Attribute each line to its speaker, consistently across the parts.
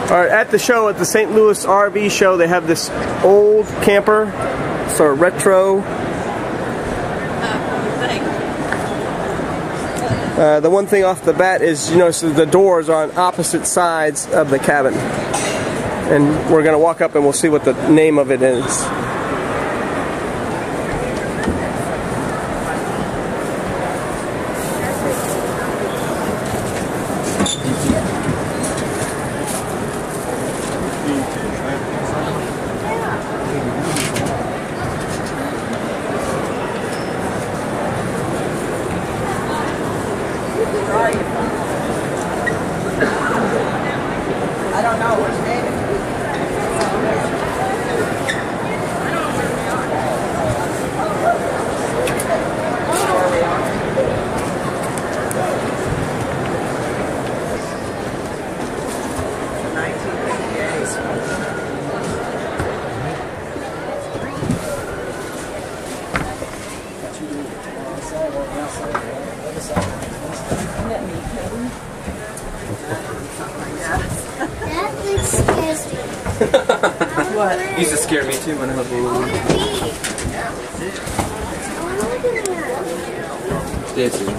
Speaker 1: Alright, at the show, at the St. Louis RV show, they have this old camper, sort of retro. The one thing off the bat is, you notice the doors are on opposite sides of the cabin. And we're going to walk up and we'll see what the name of it is.
Speaker 2: I don't know what's name.
Speaker 3: What? He used to scare me too when I was little. This is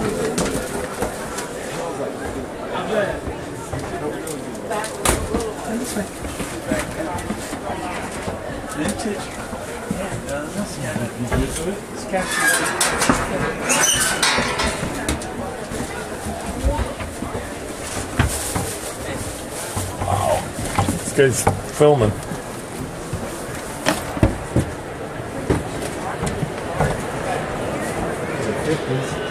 Speaker 4: Wow. This guy's filming.
Speaker 1: Is it 50s?